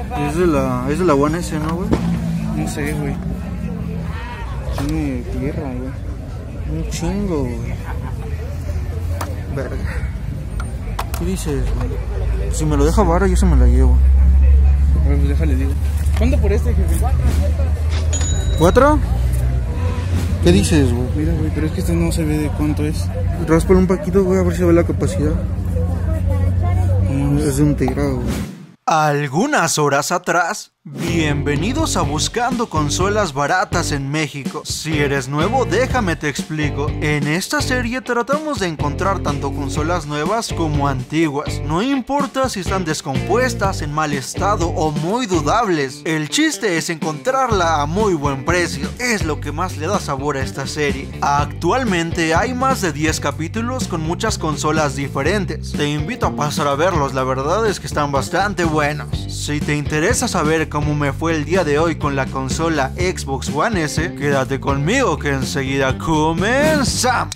Es de la One S, ¿no, güey? No sé, güey. Tiene tierra, güey. Un chingo, güey. Verga. ¿Qué dices, güey? Si me lo deja vara, yo se me la llevo. A ver, pues déjale, digo. ¿Cuánto por este, jefe? 4. ¿Qué dices, güey? Mira, güey, pero es que este no se ve de cuánto es. Ráspalo un poquito, güey, a ver si ve la capacidad. Es de un tera, güey. Algunas horas atrás, bienvenidos a Buscando Consolas Baratas en México. Si eres nuevo, déjame te explico. En esta serie tratamos de encontrar tanto consolas nuevas como antiguas. No importa si están descompuestas, en mal estado o muy dudables. El chiste es encontrarla a muy buen precio. Es lo que más le da sabor a esta serie. Actualmente hay más de 10 capítulos con muchas consolas diferentes. Te invito a pasar a verlos, la verdad es que están bastante buenos. Si te interesa saber cómo me fue el día de hoy con la consola Xbox One S, quédate conmigo que enseguida comenzamos.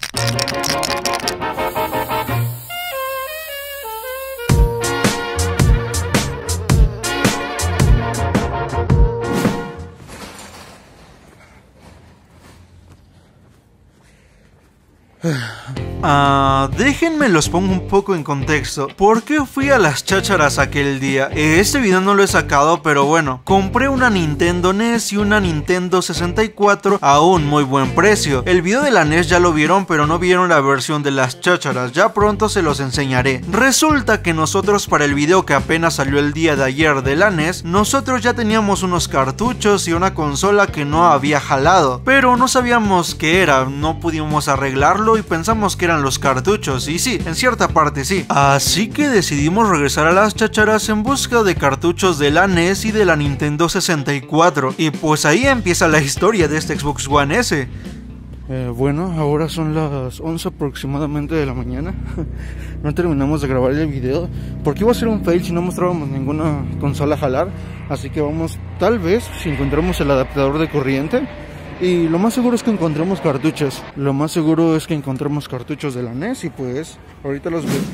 Déjenme los pongo un poco en contexto. ¿Por qué fui a las chácharas aquel día? Este video no lo he sacado, pero bueno, compré una Nintendo NES y una Nintendo 64 a un muy buen precio. El video de la NES ya lo vieron, pero no vieron la versión de las chácharas. Ya pronto se los enseñaré. Resulta que nosotros, para el video que apenas salió el día de ayer de la NES, nosotros ya teníamos unos cartuchos y una consola que no había jalado, pero no sabíamos qué era, no pudimos arreglarlo y pensamos que eran los cartuchos, y sí, en cierta parte sí. Así que decidimos regresar a las chácharas en busca de cartuchos de la NES y de la Nintendo 64, y pues ahí empieza la historia de este Xbox One S. Bueno, ahora son las 11 aproximadamente de la mañana. No terminamos de grabar el video porque iba a ser un fail si no mostrábamos ninguna consola jalar. Así que vamos, tal vez, si encontramos el adaptador de corriente. Y lo más seguro es que encontremos cartuchos. Lo más seguro es que encontremos cartuchos de la NES y pues ahorita los veo.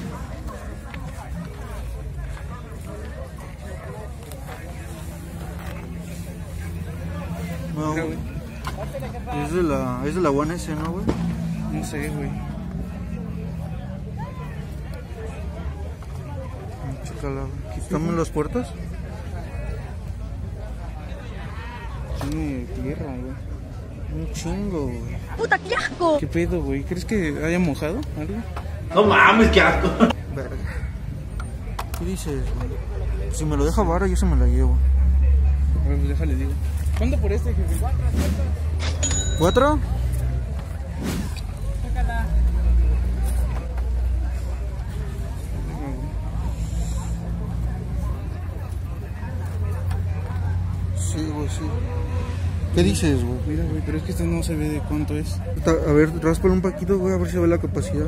No, es de la One S, ¿no, güey? No sé, güey. Chécala, quítame las puertas. Tiene tierra, güey. Un chingo, güey. ¡Puta, qué asco! ¿Qué pedo, güey? ¿Crees que haya mojado algo? No mames, qué asco. Verga. ¿Qué dices, güey? Si me lo deja vara, yo se me la llevo. A ver, pues déjale, digo. ¿Cuánto por este, jefe? 4. Sí, güey, sí. ¿Qué dices, güey? Mira, güey, pero es que este no se ve de cuánto es. A ver, ráspalo un poquito, güey, a ver si ve la capacidad.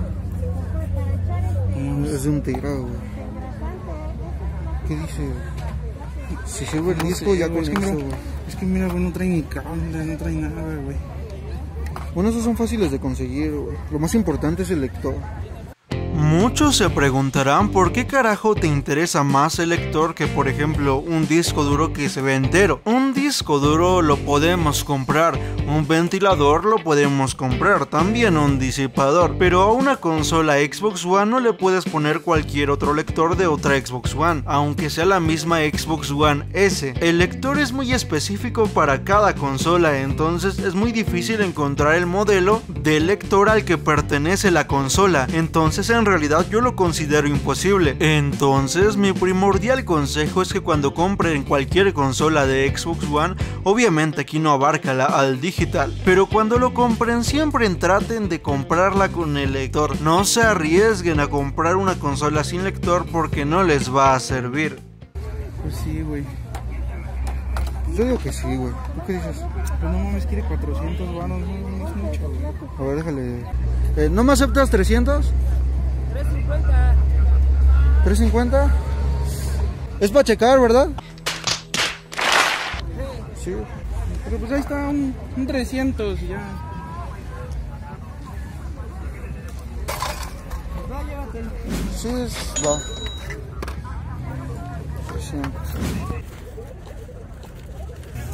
Es de un tera, güey. ¿Qué dices? Si sirve el disco, ya con eso, güey. Es que mira, güey, no trae ni cable, no trae nada, güey. Bueno, esos son fáciles de conseguir, güey. Lo más importante es el lector. Muchos se preguntarán por qué carajo te interesa más el lector que, por ejemplo, un disco duro que se ve entero. Un disco duro lo podemos comprar, un ventilador lo podemos comprar, también un disipador, pero a una consola Xbox One no le puedes poner cualquier otro lector de otra Xbox One, aunque sea la misma Xbox One S. El lector es muy específico para cada consola, entonces es muy difícil encontrar el modelo de lector al que pertenece la consola, entonces en realidad yo lo considero imposible. Entonces mi primordial consejo es que cuando compren cualquier consola de Xbox One, obviamente aquí no abarca al digital, pero cuando lo compren siempre traten de comprarla con el lector. No se arriesguen a comprar una consola sin lector porque no les va a servir. Pues sí, güey. Yo digo que sí, güey. ¿Tú qué dices? Pues no mames, quiere 400 varos, no es mucho, güey. A ver, déjale. ¿No me aceptas 300? 350. ¿350? Es para checar, ¿verdad? Sí. Pero pues ahí está un 300 y ya. Va, llévatelo. Sí, va. 300.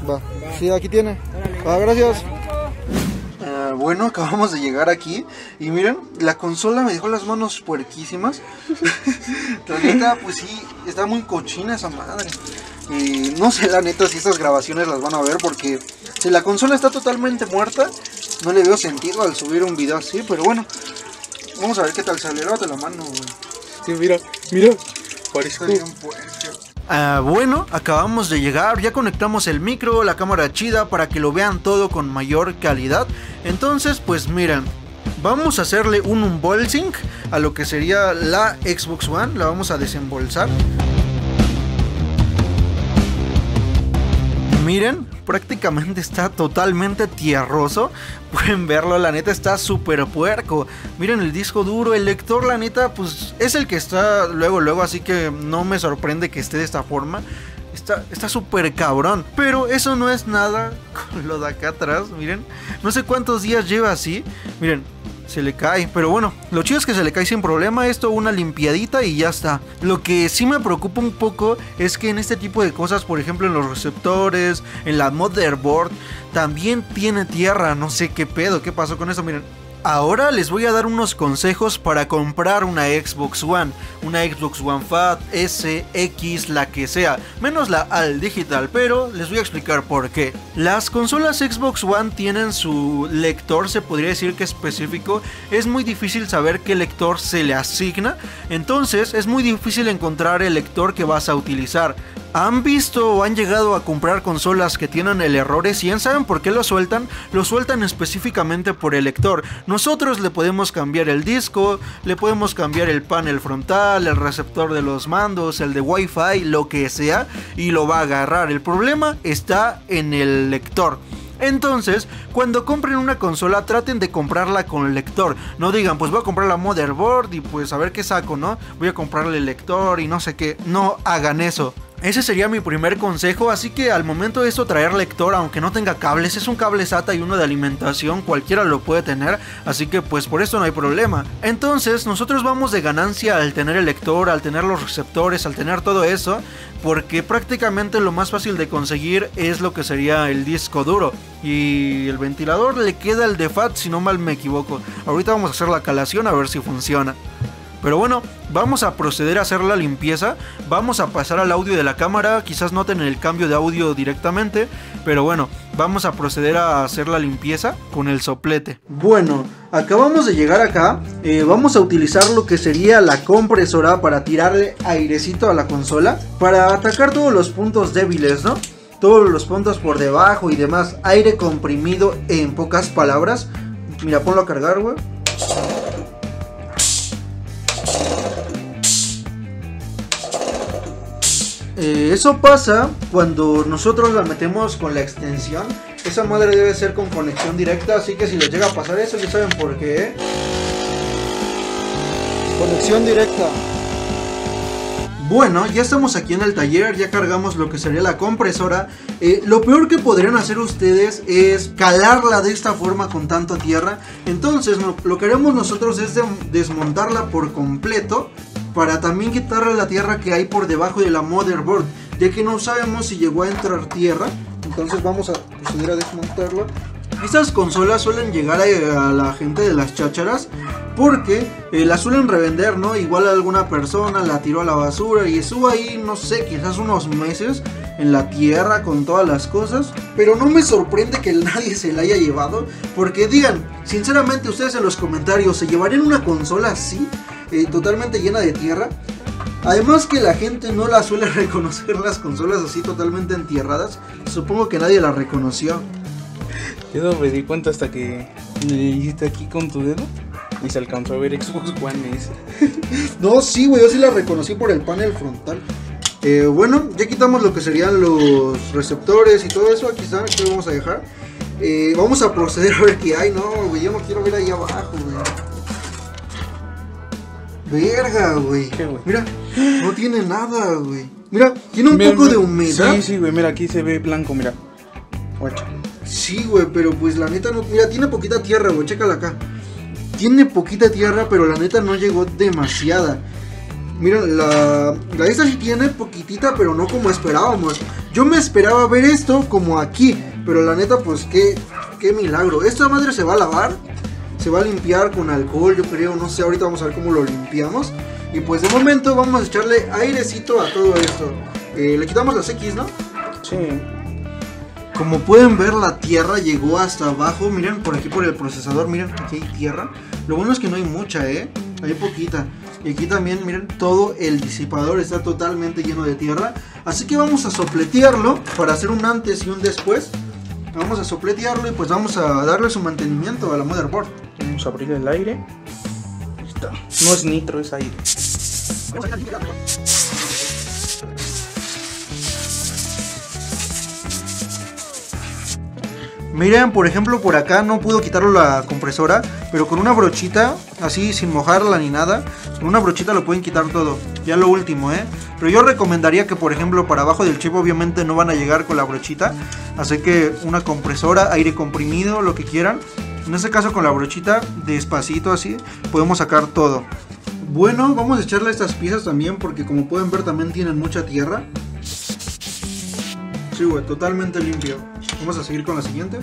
Va. Sí, aquí tiene. Va, gracias. Bueno, acabamos de llegar aquí y miren, la consola me dejó las manos puerquísimas. La neta, pues sí, está muy cochina esa madre. No sé la neta si estas grabaciones las van a ver porque si la consola está totalmente muerta, no le veo sentido al subir un video así, pero bueno, vamos a ver qué tal sale. Lávate la mano, güey. Sí, mira, mira. Parezco. Bueno, acabamos de llegar, ya conectamos el micro, la cámara chida para que lo vean todo con mayor calidad. Entonces, pues miren, vamos a hacerle un unboxing a lo que sería la Xbox One, la vamos a desembolsar. Miren, prácticamente está totalmente tierroso. Pueden verlo, la neta está súper puerco. Miren el disco duro, el lector, la neta, pues es el que está luego, así que no me sorprende que esté de esta forma. Está súper cabrón. Pero eso no es nada con lo de acá atrás, miren. No sé cuántos días lleva así. Miren, se le cae, pero bueno, lo chido es que se le cae sin problema. Esto una limpiadita y ya está. Lo que sí me preocupa un poco es que en este tipo de cosas, por ejemplo en los receptores, en la motherboard, también tiene tierra. No sé qué pedo, qué pasó con eso, miren. Ahora les voy a dar unos consejos para comprar una Xbox One Fat, S, X, la que sea, menos la All Digital, pero les voy a explicar por qué. Las consolas Xbox One tienen su lector, se podría decir que específico. Es muy difícil saber qué lector se le asigna, entonces es muy difícil encontrar el lector que vas a utilizar. ¿Han visto o han llegado a comprar consolas que tienen el errores? ¿Y saben por qué lo sueltan? Lo sueltan específicamente por el lector. Nosotros le podemos cambiar el disco, le podemos cambiar el panel frontal, el receptor de los mandos, el de Wi-Fi, lo que sea, y lo va a agarrar. El problema está en el lector. Entonces, cuando compren una consola, traten de comprarla con el lector. No digan, pues voy a comprar la motherboard y pues a ver qué saco, ¿no? Voy a comprarle el lector y no sé qué. No hagan eso. Ese sería mi primer consejo, así que al momento de esto traer lector, aunque no tenga cables, es un cable SATA y uno de alimentación, cualquiera lo puede tener, así que pues por eso no hay problema. Entonces nosotros vamos de ganancia al tener el lector, al tener los receptores, al tener todo eso, porque prácticamente lo más fácil de conseguir es lo que sería el disco duro. Y el ventilador le queda el de FAT, si no mal me equivoco. Ahorita vamos a hacer la calación a ver si funciona. Pero bueno, vamos a proceder a hacer la limpieza. Vamos a pasar al audio de la cámara. Quizás noten el cambio de audio directamente, pero bueno, vamos a proceder a hacer la limpieza con el soplete. Bueno, acabamos de llegar acá. Vamos a utilizar lo que sería la compresora para tirarle airecito a la consola, para atacar todos los puntos débiles, ¿no? Todos los puntos por debajo y demás. Aire comprimido, en pocas palabras. Mira, ponlo a cargar, güey. Eso pasa cuando nosotros la metemos con la extensión. Esa madre debe ser con conexión directa, así que si les llega a pasar eso, ya saben por qué. Conexión directa. Bueno, ya estamos aquí en el taller, ya cargamos lo que sería la compresora. Lo peor que podrían hacer ustedes es calarla de esta forma con tanta tierra. Entonces lo que haremos nosotros es desmontarla por completo, para también quitarle la tierra que hay por debajo de la motherboard, ya que no sabemos si llegó a entrar tierra. Entonces vamos a proceder a desmontarla. Estas consolas suelen llegar a la gente de las chácharas porque las suelen revender, ¿no? Igual alguna persona la tiró a la basura y estuvo ahí, no sé, quizás unos meses en la tierra con todas las cosas. Pero no me sorprende que nadie se la haya llevado, porque digan, sinceramente ustedes en los comentarios, ¿se llevarían una consola así? Totalmente llena de tierra. Además que la gente no la suele reconocer, las consolas así totalmente entierradas. Supongo que nadie la reconoció. Yo no me di cuenta hasta que le hiciste aquí con tu dedo y se alcanzó a ver Xbox One S. No, sí, güey, yo sí la reconocí por el panel frontal. Bueno, ya quitamos lo que serían los receptores y todo eso. Aquí están, aquí lo vamos a dejar. Vamos a proceder a ver qué hay. No, güey, yo no quiero ver ahí abajo, güey. Verga, güey. Mira, no tiene nada, güey. Mira, tiene un poco de humedad. Sí, güey, mira, aquí se ve blanco, mira. Guacha. Sí, güey, pero pues la neta no. Mira, tiene poquita tierra, güey, chécala acá. Tiene poquita tierra, pero la neta no llegó demasiada. Mira, la esta sí tiene poquitita, pero no como esperábamos. Yo me esperaba ver esto como aquí, pero la neta pues qué milagro. Esta madre se va a lavar, se va a limpiar con alcohol, yo creo, no sé, ahorita vamos a ver cómo lo limpiamos. Y pues de momento vamos a echarle airecito a todo esto. Le quitamos las X, ¿no? Sí. Como pueden ver, la tierra llegó hasta abajo. Miren, por aquí por el procesador, miren, aquí hay tierra. Lo bueno es que no hay mucha, hay poquita. Y aquí también, miren, todo el disipador está totalmente lleno de tierra. Así que vamos a sopletearlo para hacer un antes y un después. Vamos a sopletearlo y pues vamos a darle su mantenimiento a la motherboard. Vamos a abrir el aire. Ahí está. No es nitro, es aire. Miren, por ejemplo, por acá no pudo quitarlo la compresora, pero con una brochita, así sin mojarla ni nada, con una brochita lo pueden quitar todo. Ya lo último, Pero yo recomendaría que, por ejemplo, para abajo del chip obviamente no van a llegar con la brochita, así que una compresora, aire comprimido, lo que quieran. En este caso con la brochita, despacito así, podemos sacar todo. Bueno, vamos a echarle estas piezas también porque como pueden ver también tienen mucha tierra. Sí, güey, totalmente limpio. Vamos a seguir con la siguiente.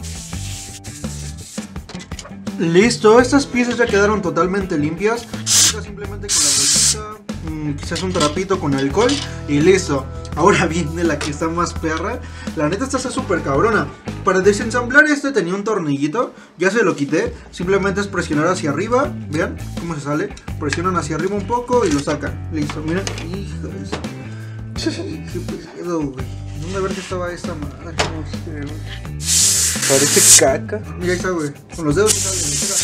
Listo, estas piezas ya quedaron totalmente limpias. Ahora simplemente con la brochita, quizás un trapito con alcohol y listo. Ahora viene la que está más perra. La neta esta está súper cabrona. Para desensamblar este tenía un tornillito. Ya se lo quité. Simplemente es presionar hacia arriba. Vean cómo se sale. Presionan hacia arriba un poco y lo sacan. Listo, miren. Hijo de eso. Qué pedo, güey. ¿Dónde ver que estaba esta madre? Parece caca. Mira, ahí está, güey. Con los dedos sale,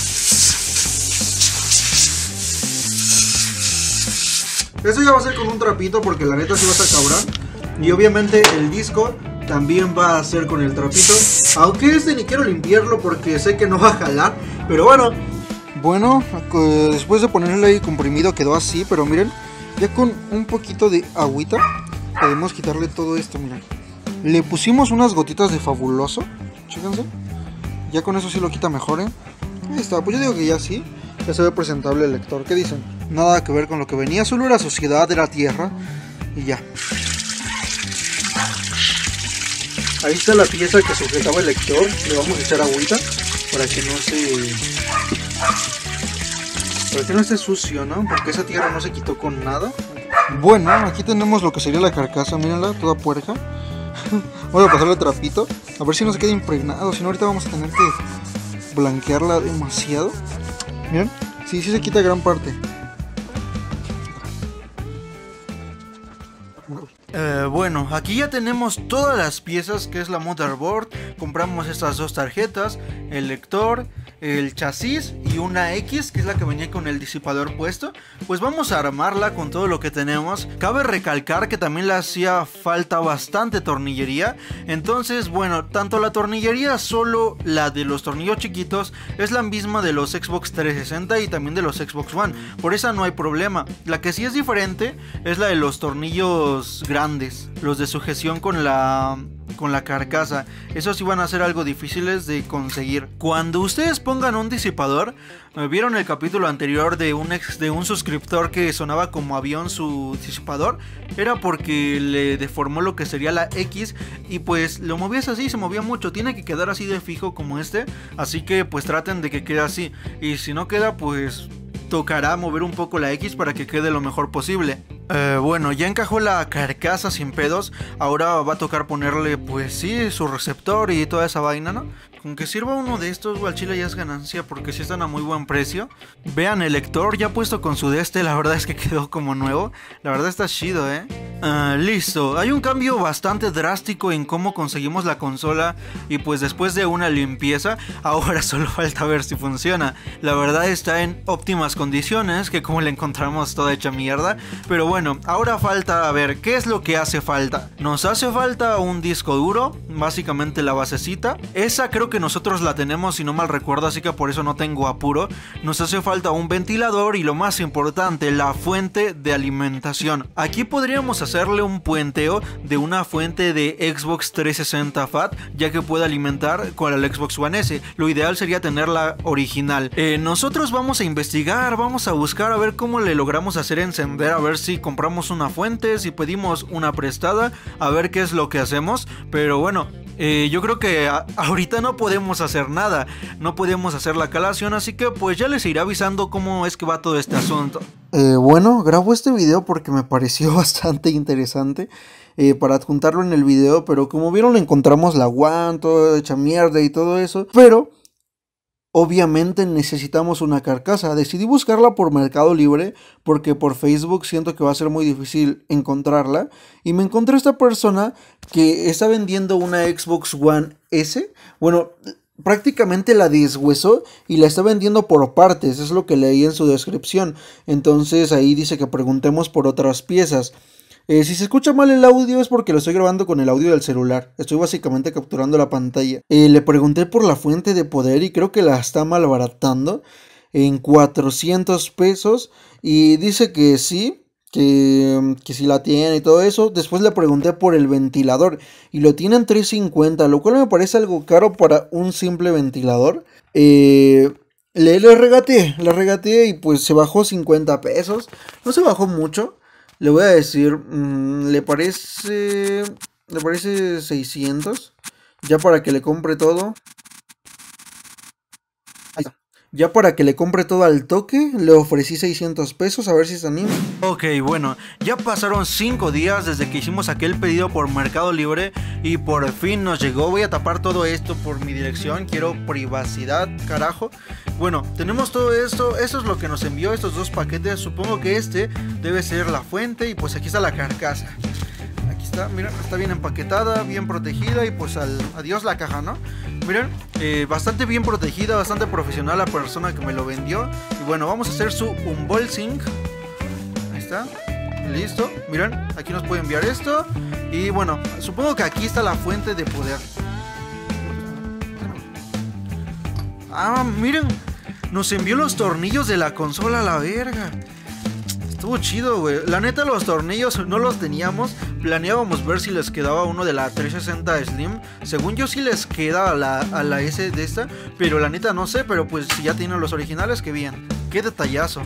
mira. Eso ya va a ser con un trapito porque la neta sí va a estar cabrón. Y obviamente el disco también va a ser con el trapito. Aunque este ni quiero limpiarlo porque sé que no va a jalar. Pero bueno. Bueno, después de ponerle ahí comprimido quedó así. Pero miren, ya con un poquito de agüita podemos quitarle todo esto, miren. Le pusimos unas gotitas de Fabuloso. Chéquense. Ya con eso sí lo quita mejor, Ahí está, pues yo digo que ya sí. Ya se ve presentable el lector. ¿Qué dicen? Nada que ver con lo que venía. Solo era suciedad, era tierra. Y ya. Ahí está la pieza que sujetaba el lector. Le vamos a echar agüita para que no esté sucio, ¿no? Porque esa tierra no se quitó con nada. Bueno, aquí tenemos lo que sería la carcasa, mírenla, toda puerca. Voy a pasarle trapito, a ver si no se queda impregnado, si no ahorita vamos a tener que blanquearla demasiado. Miren, sí se quita gran parte. Bueno, aquí ya tenemos todas las piezas que es la motherboard. Compramos estas dos tarjetas, el lector, el chasis y una X, que es la que venía con el disipador puesto. Pues vamos a armarla con todo lo que tenemos. Cabe recalcar que también le hacía falta bastante tornillería. Entonces, bueno, tanto la tornillería, solo la de los tornillos chiquitos, es la misma de los Xbox 360 y también de los Xbox One. Por esa no hay problema. La que sí es diferente es la de los tornillos grandes, los de sujeción con la carcasa. Esos sí van a ser algo difíciles de conseguir. Cuando ustedes pongan un disipador, ¿vieron el capítulo anterior de un suscriptor que sonaba como avión su disipador? Era porque le deformó lo que sería la X y pues lo movías así, se movía mucho. Tiene que quedar así de fijo como este, así que pues traten de que quede así. Y si no queda, pues tocará mover un poco la X para que quede lo mejor posible. Bueno, ya encajó la carcasa sin pedos. Ahora va a tocar ponerle, pues sí, su receptor y toda esa vaina, ¿no? Con que sirva uno de estos, al chile ya es ganancia, porque sí están a muy buen precio. Vean, el lector ya puesto con su la verdad es que quedó como nuevo. La verdad está chido, listo. Hay un cambio bastante drástico en cómo conseguimos la consola. Y pues después de una limpieza, ahora solo falta ver si funciona. La verdad está en óptimas condiciones, que como la encontramos toda hecha mierda. Pero bueno, ahora falta ver qué es lo que hace falta. Nos hace falta un disco duro, básicamente la basecita. Esa creo que que nosotros la tenemos, si no mal recuerdo, así que por eso no tengo apuro. Nos hace falta un ventilador y lo más importante, la fuente de alimentación. Aquí podríamos hacerle un puenteo de una fuente de Xbox 360 Fat, ya que puede alimentar con el Xbox One S. Lo ideal sería tener la original. Nosotros vamos a investigar, vamos a buscar a ver cómo le logramos hacer encender, a ver si compramos una fuente, si pedimos una prestada, a ver qué es lo que hacemos. Pero bueno, yo creo que ahorita no podemos hacer nada, no podemos hacer la calación, así que pues ya les iré avisando cómo es que va todo este asunto. Bueno, grabo este video porque me pareció bastante interesante para adjuntarlo en el video, pero como vieron encontramos la One, toda hecha mierda y todo eso, pero obviamente necesitamos una carcasa. Decidí buscarla por Mercado Libre porque por Facebook siento que va a ser muy difícil encontrarla. Y me encontré esta persona que está vendiendo una Xbox One S. Bueno, prácticamente la deshuesó y la está vendiendo por partes. Es lo que leí en su descripción. Entonces ahí dice que preguntemos por otras piezas. Si se escucha mal el audio es porque lo estoy grabando con el audio del celular. Estoy básicamente capturando la pantalla. Le pregunté por la fuente de poder y creo que la está malbaratando en 400 pesos. Y dice que sí, que sí la tiene y todo eso. Después le pregunté por el ventilador y lo tiene en 350, lo cual me parece algo caro para un simple ventilador. Le regateé y pues se bajó 50 pesos. No se bajó mucho. Le voy a decir, ¿le parece 600? Ya para que le compre todo. Ahí está. Ya para que le compre todo al toque, le ofrecí 600 pesos, a ver si se anima. Ok, bueno, ya pasaron 5 días desde que hicimos aquel pedido por Mercado Libre y por fin nos llegó. Voy a tapar todo esto por mi dirección, quiero privacidad, carajo. Bueno, tenemos todo esto, eso es lo que nos envió, estos dos paquetes. Supongo que este debe ser la fuente y pues aquí está la carcasa. Aquí está, miren, está bien empaquetada, bien protegida y pues adiós la caja, ¿no? Miren, bastante bien protegida, bastante profesional la persona que me lo vendió. Y bueno, vamos a hacer su unboxing. Ahí está, listo. Miren, aquí nos puede enviar esto. Y bueno, supongo que aquí está la fuente de poder. Ah, miren, nos envió los tornillos de la consola a la verga. Estuvo chido, güey. La neta, los tornillos no los teníamos. Planeábamos ver si les quedaba uno de la 360 Slim. Según yo sí les queda a la S de esta, pero la neta no sé. Pero pues si ya tienen los originales, qué bien. Qué detallazo.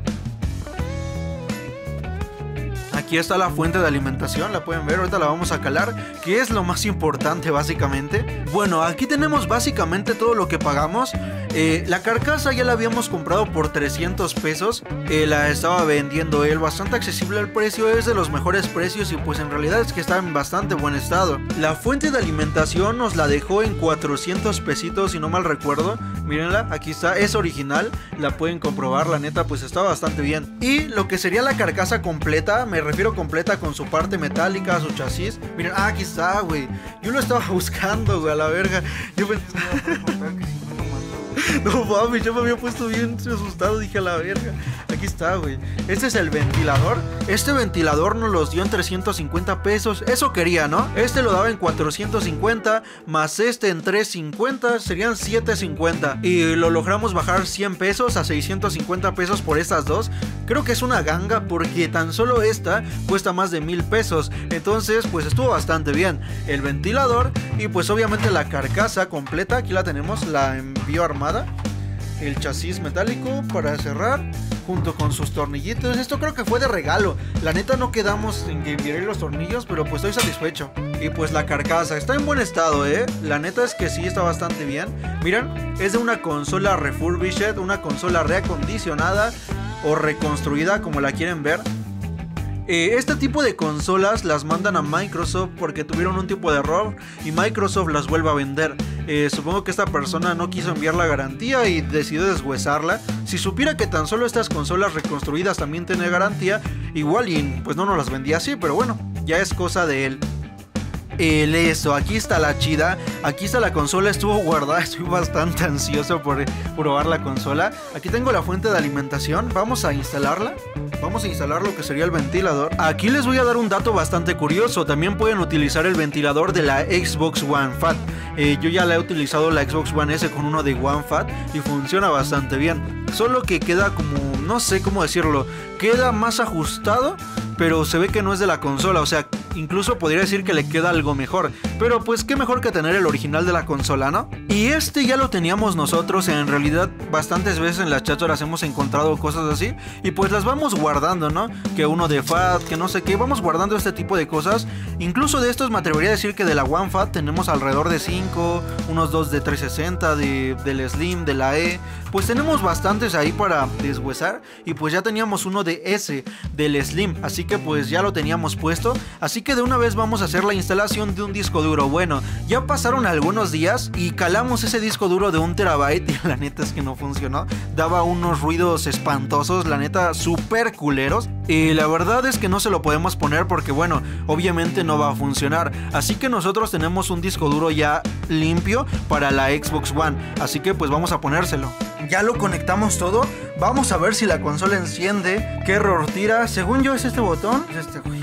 Aquí está la fuente de alimentación, la pueden ver, ahorita la vamos a calar, que es lo más importante básicamente. Bueno, aquí tenemos básicamente todo lo que pagamos. La carcasa ya la habíamos comprado por 300 pesos, la estaba vendiendo él bastante accesible al precio, es de los mejores precios y pues en realidad es que está en bastante buen estado. La fuente de alimentación nos la dejó en 400 pesitos si no mal recuerdo, mírenla, aquí está, es original, la pueden comprobar, la neta pues está bastante bien. Y lo que sería la carcasa completa, me refiero completa con su parte metálica, su chasis, miren, aquí está, güey, yo lo estaba buscando, güey, a la verga, yo pensaba... No mames, yo me había puesto bien asustado, dije a la verga. Aquí está, güey. Este es el ventilador. Este ventilador nos los dio en 350 pesos. Eso quería, ¿no? Este lo daba en 450, más este en 350, serían 750. Y lo logramos bajar 100 pesos a 650 pesos por estas dos. Creo que es una ganga porque tan solo esta cuesta más de 1000 pesos. Entonces, pues estuvo bastante bien. El ventilador y pues obviamente la carcasa completa. Aquí la tenemos, la envío armada. El chasis metálico para cerrar junto con sus tornillitos. Esto creo que fue de regalo. La neta no quedamos en que enviaré los tornillos, pero pues estoy satisfecho. Y pues la carcasa está en buen estado, La neta es que sí está bastante bien. Miren, es de una consola refurbished, una consola reacondicionada o reconstruida como la quieren ver. Este tipo de consolas las mandan a Microsoft porque tuvieron un tipo de error y Microsoft las vuelve a vender. Supongo que esta persona no quiso enviar la garantía y decidió deshuesarla. Si supiera que tan solo estas consolas reconstruidas también tienen garantía, igual y pues no nos las vendía así, pero bueno, ya es cosa de él. Eso, aquí está la chida, aquí está la consola, estuvo guardada, estoy bastante ansioso por probar la consola. Aquí tengo la fuente de alimentación, vamos a instalarla. Vamos a instalar lo que sería el ventilador. Aquí les voy a dar un dato bastante curioso. También pueden utilizar el ventilador de la Xbox One Fat. Yo ya la he utilizado la Xbox One S con uno de One Fat y funciona bastante bien. Solo que queda como, no sé cómo decirlo, queda más ajustado, pero se ve que no es de la consola. O sea, incluso podría decir que le queda algo mejor. Pero pues qué mejor que tener el original de la consola, ¿no? Y este ya lo teníamos nosotros. En realidad bastantes veces en las chácharas hemos encontrado cosas así y pues las vamos guardando, ¿no? Que uno de Fat, que no sé qué. Vamos guardando este tipo de cosas. Incluso de estos me atrevería a decir que de la One Fat tenemos alrededor de 5, unos 2 de 360, del Slim, de la E. Pues tenemos bastantes ahí para deshuesar. Y pues ya teníamos uno de S, del Slim. Así que pues ya lo teníamos puesto. Así que de una vez vamos a hacer la instalación de un disco duro. Bueno, ya pasaron algunos días y calamos ese disco duro de 1 terabyte y la neta es que no funcionó. Daba unos ruidos espantosos, la neta súper culeros. Y la verdad es que no se lo podemos poner porque bueno, obviamente no va a funcionar. Así que nosotros tenemos un disco duro ya limpio para la Xbox One. Así que pues vamos a ponérselo. Ya lo conectamos todo. Vamos a ver si la consola enciende. ¿Qué error tira? Según yo es este botón. Es este, güey.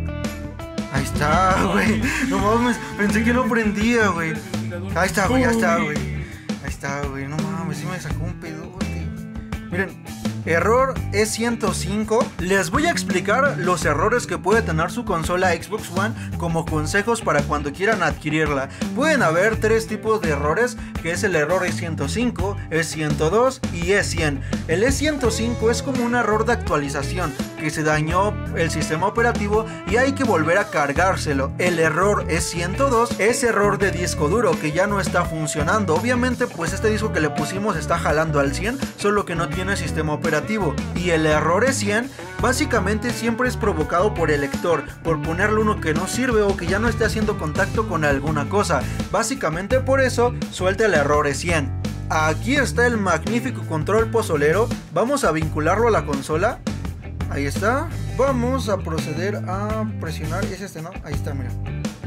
Ahí está, güey. No mames, pensé que no prendía, güey. Ahí está, güey, ahí está, güey. Ahí está, güey. No mames, sí me sacó un pedote. Miren, error E105. Les voy a explicar los errores que puede tener su consola Xbox One como consejos para cuando quieran adquirirla. Pueden haber 3 tipos de errores, que es el error E105, E102 y E100. El E105 es como un error de actualización, que se dañó el sistema operativo y hay que volver a cargárselo. El error E102 es error de disco duro, que ya no está funcionando. Obviamente pues este disco que le pusimos está jalando al 100, solo que no tiene sistema operativo. Y el error E100 básicamente siempre es provocado por el lector, por ponerle uno que no sirve o que ya no esté haciendo contacto con alguna cosa. Básicamente por eso suelta el error E100. Aquí está el magnífico control pozolero. Vamos a vincularlo a la consola. Ahí está. Vamos a proceder a presionar. Es este, ¿no? Ahí está, mira.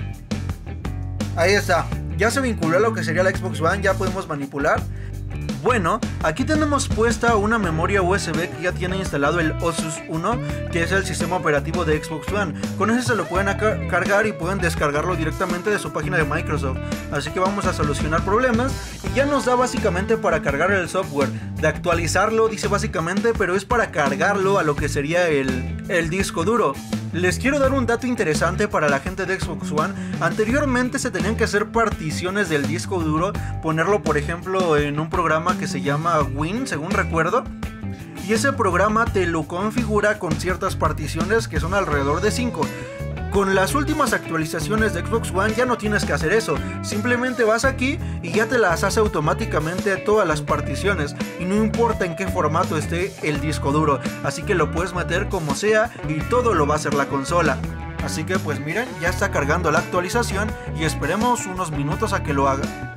Ahí está. Ya se vinculó a lo que sería la Xbox One. Ya podemos manipular. Bueno, aquí tenemos puesta una memoria USB que ya tiene instalado el Asus 1, que es el sistema operativo de Xbox One. Con ese se lo pueden cargar y pueden descargarlo directamente de su página de Microsoft. Así que vamos a solucionar problemas. Y ya nos da básicamente para cargar el software. De actualizarlo dice básicamente, pero es para cargarlo a lo que sería el disco duro. Les quiero dar un dato interesante para la gente de Xbox One. Anteriormente se tenían que hacer particiones del disco duro, ponerlo por ejemplo en un programa que se llama Win, según recuerdo. Y ese programa te lo configura con ciertas particiones que son alrededor de 5. Con las últimas actualizaciones de Xbox One ya no tienes que hacer eso. Simplemente vas aquí y ya te las hace automáticamente todas las particiones. Y no importa en qué formato esté el disco duro. Así que lo puedes meter como sea y todo lo va a hacer la consola. Así que pues miren, ya está cargando la actualización y esperemos unos minutos a que lo haga.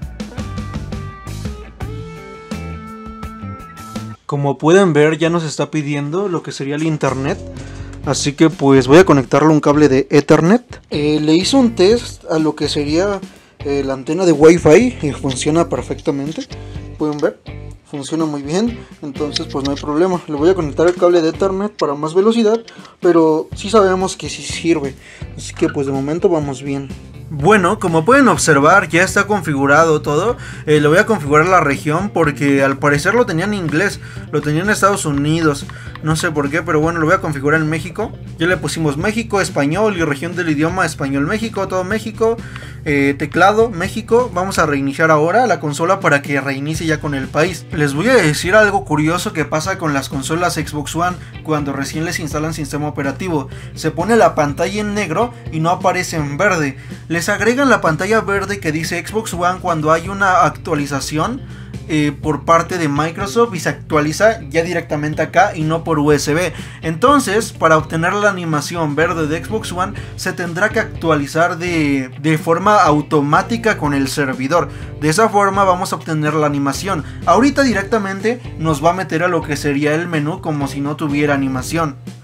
Como pueden ver ya nos está pidiendo lo que sería el internet. Así que pues voy a conectarle un cable de Ethernet. Le hice un test a lo que sería la antena de Wi-Fi y funciona perfectamente. Pueden ver, funciona muy bien. Entonces pues no hay problema. Le voy a conectar el cable de Ethernet para más velocidad, pero sí sabemos que sí sirve. Así que pues de momento vamos bien. Bueno, como pueden observar ya está configurado todo. Le voy a configurar la región porque al parecer lo tenía en inglés. Lo tenía en Estados Unidos. No sé por qué, pero bueno, lo voy a configurar en México. Ya le pusimos México, español y región del idioma español México, todo México. Teclado México. Vamos a reiniciar ahora la consola para que reinicie ya con el país. Les voy a decir algo curioso que pasa con las consolas Xbox One cuando recién les instalan sistema operativo. Se pone la pantalla en negro y no aparece en verde. Les agregan la pantalla verde que dice Xbox One cuando hay una actualización por parte de Microsoft y se actualiza ya directamente acá y no por USB. Entonces, para obtener la animación verde de Xbox One se tendrá que actualizar de forma automática con el servidor. De esa forma vamos a obtener la animación. Ahorita directamente nos va a meter a lo que sería el menú como si no tuviera animación.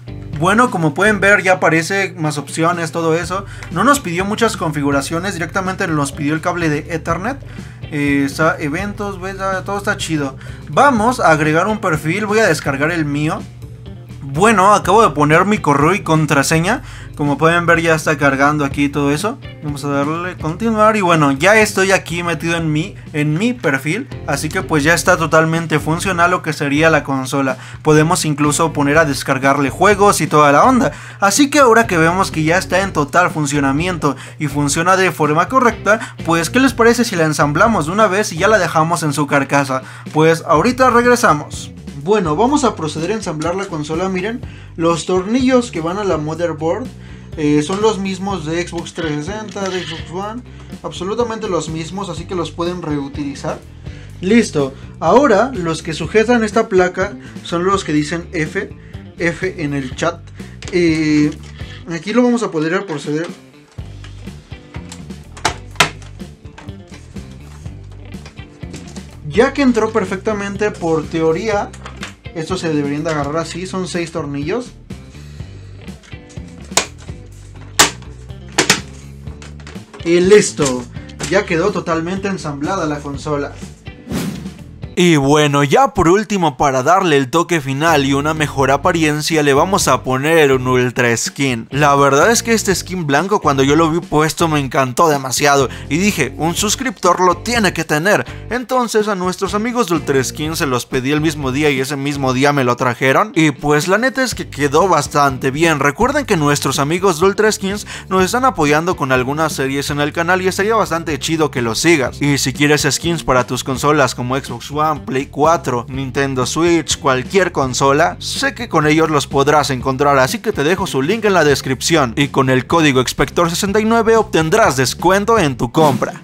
Bueno, como pueden ver ya aparece más opciones, todo eso. No nos pidió muchas configuraciones, directamente nos pidió el cable de Ethernet. Está eventos, todo está chido. Vamos a agregar un perfil, voy a descargar el mío. Bueno, acabo de poner mi correo y contraseña. Como pueden ver ya está cargando aquí todo eso. Vamos a darle continuar y bueno, ya estoy aquí metido en mi perfil. Así que pues ya está totalmente funcional lo que sería la consola. Podemos incluso poner a descargarle juegos y toda la onda. Así que ahora que vemos que ya está en total funcionamiento y funciona de forma correcta, pues ¿qué les parece si la ensamblamos de una vez y ya la dejamos en su carcasa? Pues ahorita regresamos. Bueno, vamos a proceder a ensamblar la consola. Miren, los tornillos que van a la motherboard son los mismos de Xbox 360, de Xbox One, absolutamente los mismos, así que los pueden reutilizar. Listo, ahora los que sujetan esta placa son los que dicen F en el chat. Aquí lo vamos a poder proceder. Ya que entró perfectamente, por teoría, estos se deberían de agarrar así, son 6 tornillos. Y listo, ya quedó totalmente ensamblada la consola. Y bueno, ya por último, para darle el toque final y una mejor apariencia, le vamos a poner un Ultra Skin. La verdad es que este skin blanco, cuando yo lo vi puesto, me encantó demasiado y dije, un suscriptor lo tiene que tener. Entonces a nuestros amigos de Ultra Skin se los pedí el mismo día y ese mismo día me lo trajeron. Y pues la neta es que quedó bastante bien. Recuerden que nuestros amigos de Ultra Skins nos están apoyando con algunas series en el canal y estaría bastante chido que los sigas. Y si quieres skins para tus consolas como Xbox One, Play 4, Nintendo Switch, cualquier consola, sé que con ellos los podrás encontrar, así que te dejo su link en la descripción y con el código Expector69 obtendrás descuento en tu compra.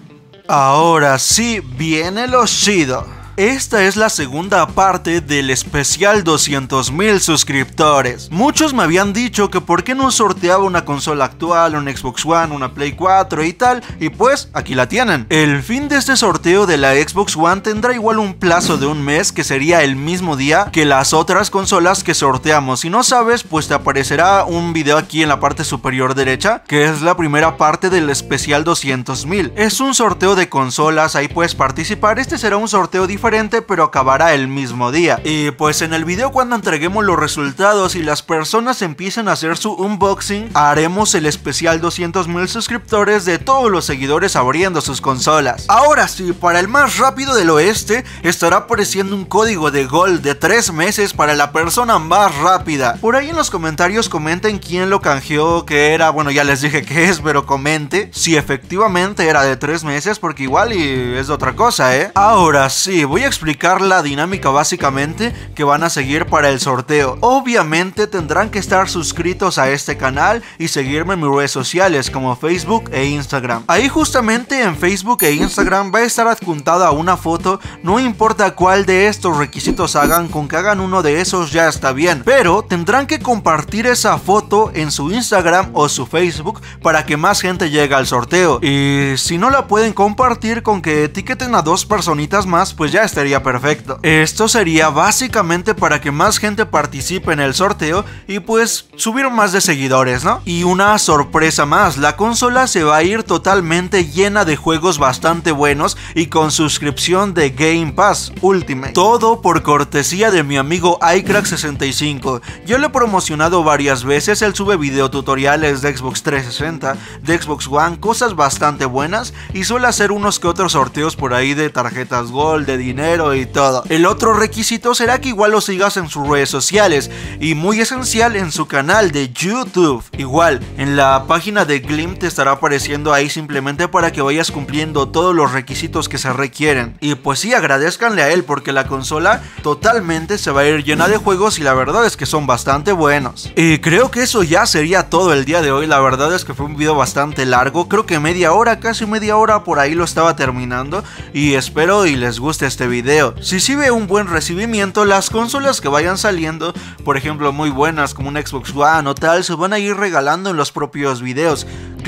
Ahora sí viene lo chido. Esta es la segunda parte del especial 200,000 suscriptores. Muchos me habían dicho que por qué no sorteaba una consola actual, un Xbox One, una Play 4 y tal, y pues aquí la tienen. El fin de este sorteo de la Xbox One tendrá igual un plazo de un mes, que sería el mismo día que las otras consolas que sorteamos. Si no sabes, pues te aparecerá un video aquí en la parte superior derecha, que es la primera parte del especial 200,000. Es un sorteo de consolas, ahí puedes participar. Este será un sorteo diferente, pero acabará el mismo día. Y pues en el video, cuando entreguemos los resultados y las personas empiecen a hacer su unboxing, haremos el especial 200,000 suscriptores de todos los seguidores abriendo sus consolas. Ahora sí, para el más rápido del oeste estará apareciendo un código de Gold de 3 meses para la persona más rápida. Por ahí en los comentarios comenten quién lo canjeó, que era, bueno, ya les dije que es, pero comente si efectivamente era de 3 meses, porque igual y es de otra cosa, Ahora sí, voy a explicar la dinámica básicamente que van a seguir para el sorteo. Obviamente tendrán que estar suscritos a este canal y seguirme en mis redes sociales como Facebook e Instagram. Ahí justamente en Facebook e Instagram va a estar adjuntada una foto, no importa cuál de estos requisitos hagan, con que hagan uno de esos ya está bien, pero tendrán que compartir esa foto en su Instagram o su Facebook para que más gente llegue al sorteo. Y si no la pueden compartir, con que etiqueten a 2 personitas más, pues ya estaría perfecto. Esto sería básicamente para que más gente participe en el sorteo y pues subir más de seguidores, ¿no? Y una sorpresa más, la consola se va a ir totalmente llena de juegos bastante buenos y con suscripción de Game Pass Ultimate. Todo por cortesía de mi amigo iCrack65. Yo le he promocionado varias veces, él sube videotutoriales de Xbox 360, de Xbox One, cosas bastante buenas, y suele hacer unos que otros sorteos por ahí de tarjetas Gold, de dinero y todo. El otro requisito será que igual lo sigas en sus redes sociales y muy esencial en su canal de YouTube. Igual en la página de Glim te estará apareciendo ahí, simplemente para que vayas cumpliendo todos los requisitos que se requieren. Y pues sí, agradezcanle a él porque la consola totalmente se va a ir llena de juegos y la verdad es que son bastante buenos. Y creo que eso ya sería todo el día de hoy. La verdad es que fue un video bastante largo, creo que media hora, casi media hora por ahí lo estaba terminando, y espero y les guste este video. Si sí ve un buen recibimiento, las consolas que vayan saliendo, por ejemplo muy buenas como un Xbox One o tal, se van a ir regalando en los propios videos.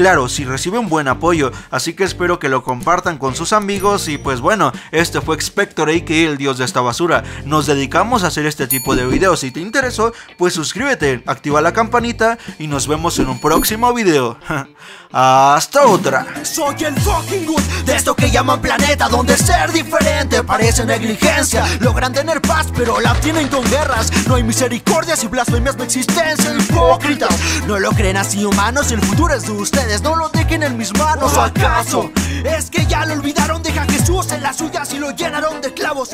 claro, si recibe un buen apoyo, así que espero que lo compartan con sus amigos. Y pues bueno, este fue Expector, a.k.a. el dios de esta basura. Nos dedicamos a hacer este tipo de videos. Si te interesó, pues suscríbete, activa la campanita y nos vemos en un próximo video. Hasta otra. Soy el fucking good de esto que llaman planeta, donde ser diferente parece negligencia. Logran tener paz, pero la tienen con guerras. No hay misericordias y blasfemias de existencia. Hipócritas, no lo creen así, humanos. El futuro es de ustedes, no lo dejen en mis manos. ¿O acaso es que ya lo olvidaron? Deja a Jesús en las suyas y lo llenaron de clavos.